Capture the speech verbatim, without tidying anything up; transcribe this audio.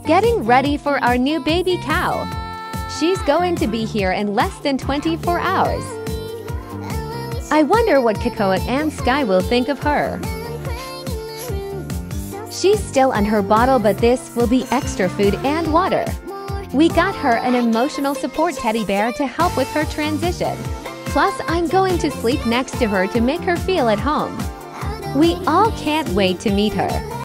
Getting ready for our new baby cow. She's going to be here in less than twenty-four hours. I wonder what Cocoa and Sky will think of her. She's still on her bottle, but this will be extra food and water. We got her an emotional support teddy bear to help with her transition. Plus, I'm going to sleep next to her to make her feel at home. We all can't wait to meet her.